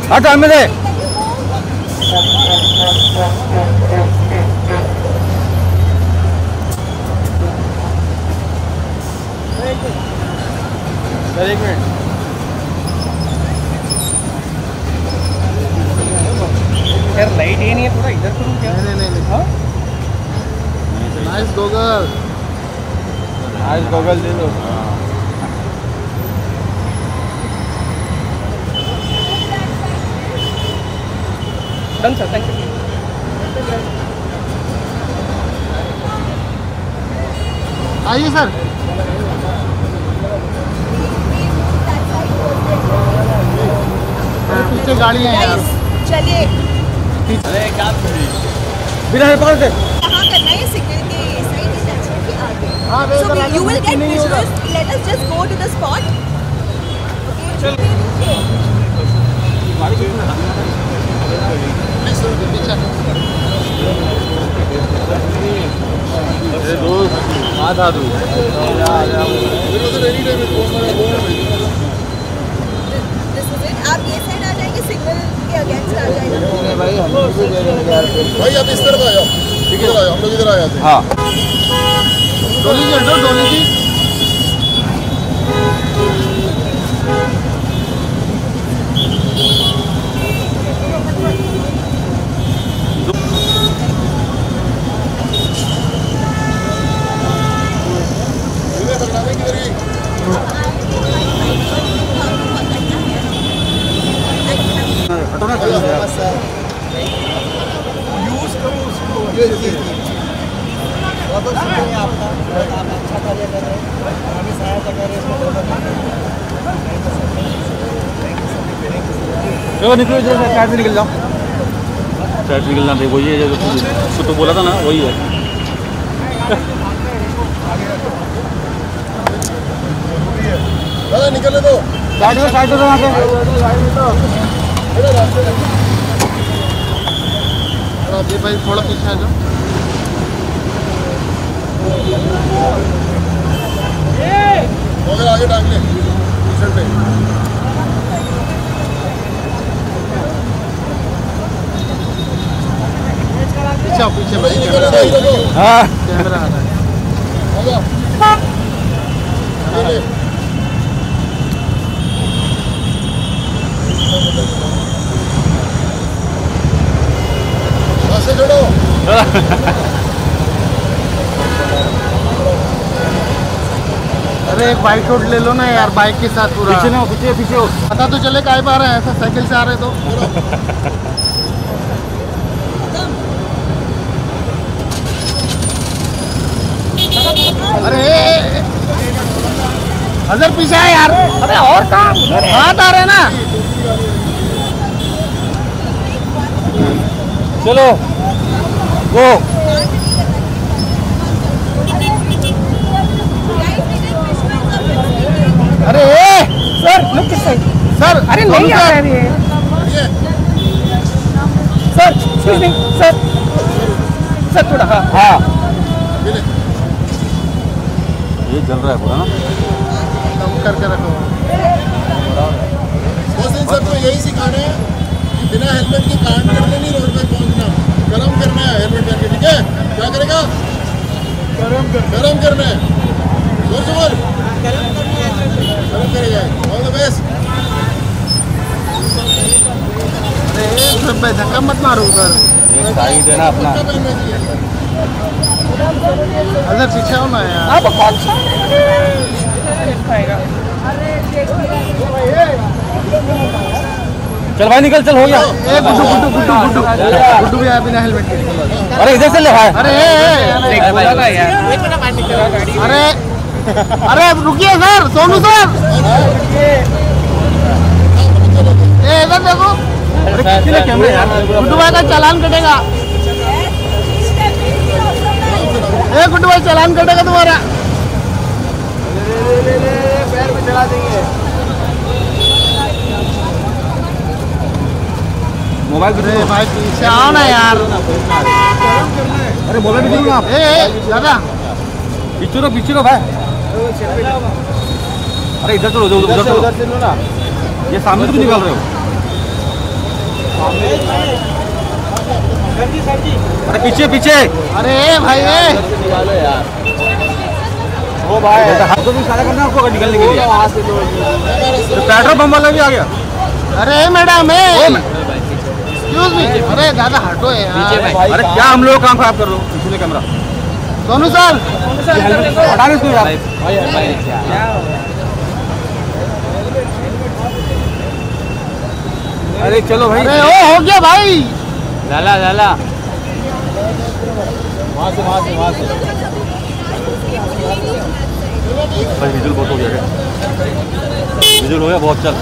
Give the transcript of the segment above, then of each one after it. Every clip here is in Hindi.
हट हमें दे। सर एक मिनट। यार लाइट ही नहीं है, थोड़ा इधर करूँ क्या? नहीं। हाँ नाइस गॉगल, नाइस गॉगल दे दो। Done sir, thank you. आइए सर। पीछे गाड़ी है यार, चलिए। अरे क्या बिना पकड़ के कहाँ करना है? सिग्नल के साइड इंडस्ट्री के आगे। हाँ, So you will get visuals. Let us just go to the spot. आधा दूर। This is it. आप ये साइड आ जाएंगे, सिग्नल के अगेंस्ट आ जाएगा। भाई आप इस तरफ आ जाओ, ठीक है, हम लोग इधर आ जाते हैं। हाँ डोली जी हटो, डोली जी। यूज करो उसको। बहुत शुक्रिया आपका, आप अच्छा कार्य कर रहे हैं, हमें सहायता कर रहे हैं। चलो निकलो, साइड से निकल जाओ, साइड से निकलना थे। वही है जो तो बोला था ना, वही है। दादा निकलने दो, साइड में वहाँ पे। राजीव भाई थोड़ा पीछे आ जाओ। मगर आगे टांग ले टी-शर्ट पे। पीछे भाई हाँ कैमरा आ रहा है। से जोड़ो। अरे एक बाइक रोड ले लो ना यार, बाइक के साथ पूरा। पीछे ना, पीछे हो। पता तो चले काहे पा रहे हैं, ऐसा साइकिल से आ रहे तो। अरे अजर पीछे है यार। अरे और कहाँ हाथ आ रहे हैं ना। चलो गो। अरे sir look this side. Sir अरे नहीं आ रहा है sir, excuse me sir, sir थोड़ा। हाँ हाँ ये चल रहा है पूरा ना, कम करके रखो। सबको यही सिखाना है कि बिना हेलमेट के कांड करने नहीं रोड पे पहुंचना, गरम करना है हेलमेट पहन के। ठीक है, क्या करेगा? गरम करना है। जोर से बोल, गरम करेगा। All the best. अरे धक्का मत मारो उधर, साइड है ना अपना। अरे पीछे हो ना यार। आप कौन सा चल भाई निकल, चल हो गया। ए गुड्डू गुड्डू गुड्डू गुड्डू गुड्डू भी आया बिना हेलमेट के। अरे इधर से ले भाई। अरे अरे रुकिए सर, सोनू सर। ए इधर देखो, गुड्डू भाई का चालान कटेगा। ए गुड्डू भाई चालान कटेगा तुम्हारा। पैर में चला देंगे। मोबाइल अरे भाई पीछे आओ ना यार। अरे मोबाइल भी आप। दादा पीछे रो भाई। अरे इधर चलो, उधर चलो ना, ये सामने तो निकाल रहे हो। अरे पीछे पीछे। अरे भाई ओ भाई हाथ को भी इशारा करना आपको निकलने के लिए। पेट्रोल पंप वाला भी आ गया। अरे मैडम एक्सक्यूज मी। अरे दादा हटो यार। अरे क्या हम लोग काम खराब कर रहे हो? पीछे कैमरा। सोनू सर हटा दे तू यार। अरे चलो भाई। अरे ओ हो गया भाई। लाला वहाँ से भाई विजुअल बहुत हो गया है। विजुअल हो गया बहुत। चल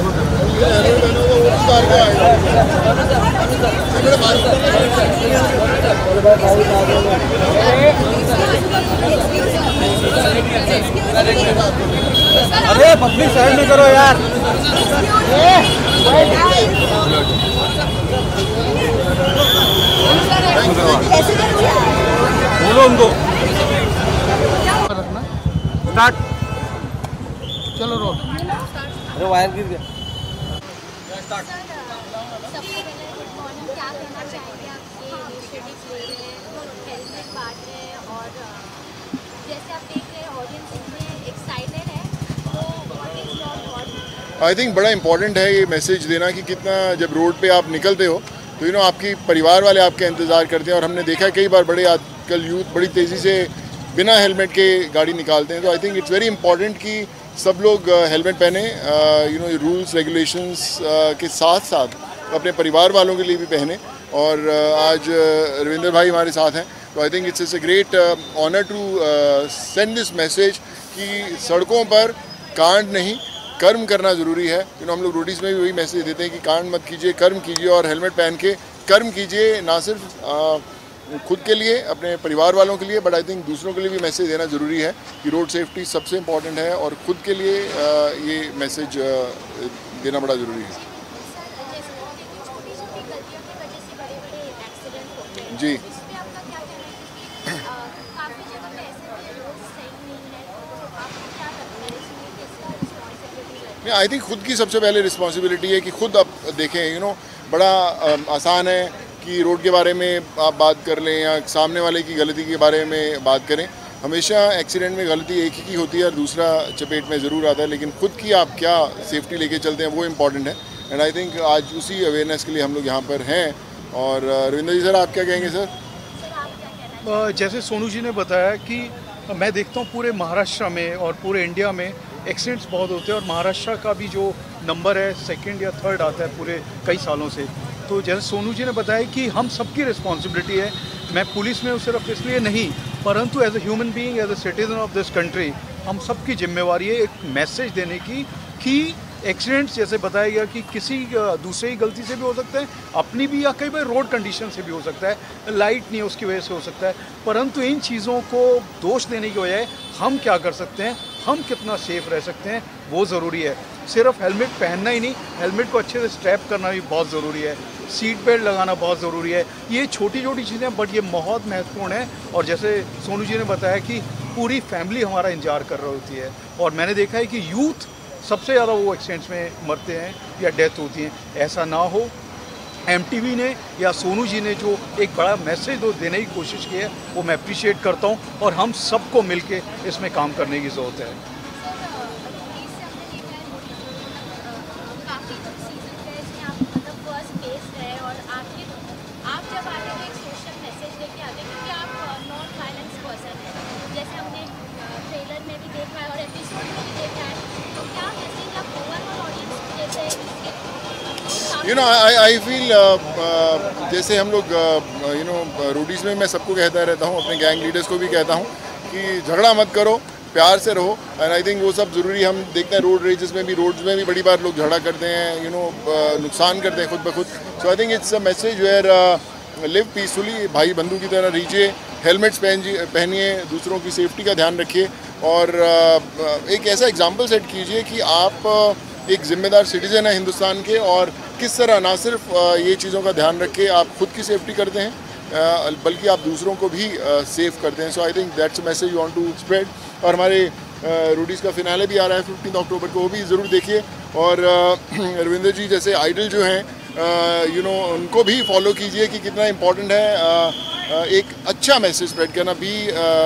अरे पब्लिक साइड में करो यार। बोलो उनको। स्टार्ट। चलो रोड। अरे वायर गिर गया। सबसे पहले गुड मॉर्निंग, क्या कहना चाहेंगे आप ये इनिशिएटिव ले रहे हैं, हेलमेट बांट रहे हैं और जैसे आप देख रहे हैं ऑडियंस इतने एक्साइटेड है, तो what is your thought? I think बड़ा इंपॉर्टेंट है ये मैसेज देना कि कितना जब रोड पे आप निकलते हो तो आपकी परिवार वाले आपका इंतज़ार करते हैं। और हमने देखा है कई बार बड़े आजकल यूथ बड़ी तेज़ी से बिना हेलमेट के गाड़ी निकालते हैं। तो I think it's very important कि सब लोग हेलमेट पहने, रूल्स रेगुलेशंस के साथ साथ अपने परिवार वालों के लिए भी पहने। और आज रविंदर भाई हमारे साथ हैं, तो I think it's a great honour to send this message कि सड़कों पर कांड नहीं कर्म करना ज़रूरी है। हम लोग रोडीज़ में भी वही मैसेज देते हैं कि कांड मत कीजिए, कर्म कीजिए और हेलमेट पहन के कर्म कीजिए, ना सिर्फ खुद के लिए अपने परिवार वालों के लिए बट आई थिंक दूसरों के लिए भी मैसेज देना ज़रूरी है कि रोड सेफ्टी सबसे इम्पॉर्टेंट है और खुद के लिए ये मैसेज देना बड़ा ज़रूरी है। जी आई थिंक खुद की सबसे पहले रिस्पॉन्सिबिलिटी है कि खुद आप देखें। बड़ा आसान है कि रोड के बारे में आप बात कर लें या सामने वाले की गलती के बारे में बात करें। हमेशा एक्सीडेंट में गलती एक ही की होती है और दूसरा चपेट में ज़रूर आता है, लेकिन खुद की आप क्या सेफ्टी लेके चलते हैं वो इम्पॉर्टेंट है। एंड आई थिंक आज उसी अवेयरनेस के लिए हम लोग यहाँ पर हैं। और रविंदर जी सर, आप क्या कहेंगे सर? जैसे सोनू जी ने बताया कि मैं देखता हूँ पूरे महाराष्ट्र में और पूरे इंडिया में एक्सीडेंट्स बहुत होते हैं और महाराष्ट्र का भी जो नंबर है 2nd या 3rd आता है पूरे कई सालों से। तो जैसे सोनू जी ने बताया कि हम सबकी रिस्पॉन्सिबिलिटी है। मैं पुलिस में हूँ सिर्फ इसलिए नहीं, परंतु as a human being, as a citizen of this country, हम सबकी जिम्मेवारी है एक मैसेज देने की कि एक्सीडेंट्स जैसे बताया गया कि किसी दूसरे की गलती से भी हो सकता है, अपनी भी, या कई बार रोड कंडीशन से भी हो सकता है, लाइट नहीं है उसकी वजह से हो सकता है। परंतु इन चीज़ों को दोष देने की बजाय हम क्या कर सकते हैं, हम कितना सेफ रह सकते हैं वो ज़रूरी है। सिर्फ हेलमेट पहनना ही नहीं, हेलमेट को अच्छे से स्ट्रैप करना भी बहुत ज़रूरी है, सीट बेल्ट लगाना बहुत ज़रूरी है। ये छोटी छोटी चीज़ें बट ये बहुत महत्वपूर्ण है। और जैसे सोनू जी ने बताया कि पूरी फैमिली हमारा इंतजार कर रही होती है और मैंने देखा है कि यूथ सबसे ज़्यादा वो एक्सीडेंट्स में मरते हैं या डेथ होती हैं। ऐसा ना हो, एमटीवी ने या सोनू जी ने जो एक बड़ा मैसेज देने की कोशिश की है वो मैं अप्रिशिएट करता हूँ और हम सबको मिलके इसमें काम करने की ज़रूरत है। आई फील जैसे हम लोग रोडीज़ में मैं सबको कहता रहता हूँ, अपने गैंग लीडर्स को भी कहता हूँ कि झगड़ा मत करो, प्यार से रहो। एंड आई थिंक वो सब ज़रूरी। हम देखते हैं रोड रेजेस में भी, रोड्स में भी बड़ी बार लोग झगड़ा करते हैं, नुकसान करते हैं खुद ब खुद। So I think it's a message where live peacefully, भाई बंधु की तरह रहिए, हेलमेट्स पहनिए, दूसरों की सेफ्टी का ध्यान रखिए और एक ऐसा एग्जाम्पल सेट कीजिए कि आप एक ज़िम्मेदार सिटीज़न है हिंदुस्तान के और किस तरह ना सिर्फ ये चीज़ों का ध्यान रख के आप खुद की सेफ्टी करते हैं बल्कि आप दूसरों को भी सेफ करते हैं। So I think that's a message you want to spread. और हमारे रोडीज़ का फिनाले भी आ रहा है 15 अक्टूबर को, वो भी ज़रूर देखिए। और रविंदर जी जैसे आइडल जो हैं उनको भी फॉलो कीजिए कि कितना इम्पोर्टेंट है एक अच्छा मैसेज स्प्रेड करना, be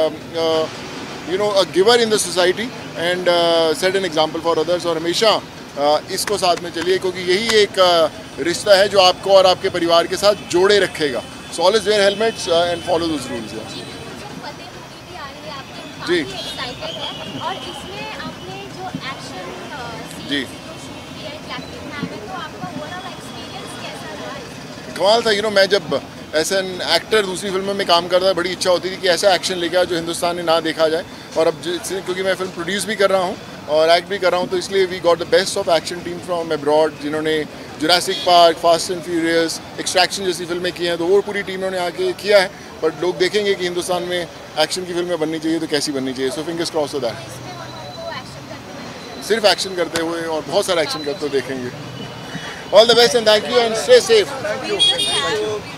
a giver in the society and set an example for others. और हमेशा इसको साथ में चलिए, क्योंकि यही एक रिश्ता है जो आपको और आपके परिवार के साथ जोड़े रखेगा। So always wear helmets and follow those rules. जी और इसमें आपने जो एक्शन जी तो कमाल था। मैं जब ऐसा एक्टर दूसरी फिल्मों में काम करता है, बड़ी इच्छा होती थी कि ऐसा एक्शन लेके आए जो हिंदुस्तान में ना देखा जाए। और अब क्योंकि मैं फिल्म प्रोड्यूस भी कर रहा हूँ और एक्ट भी कर रहा हूँ, तो इसलिए we got the best of action team from abroad, जिन्होंने Jurassic Park, Fast and Furious, Extraction जैसी फिल्में की हैं। तो वो पूरी टीम ने आके किया है। बट लोग देखेंगे कि हिंदुस्तान में एक्शन की फिल्में बननी चाहिए तो कैसी बननी चाहिए। सो फिंगर्स क्रॉस हो दैट। सिर्फ एक्शन करते हुए और बहुत सारा एक्शन करते हुए देखेंगे। All the best and thank you and stay safe.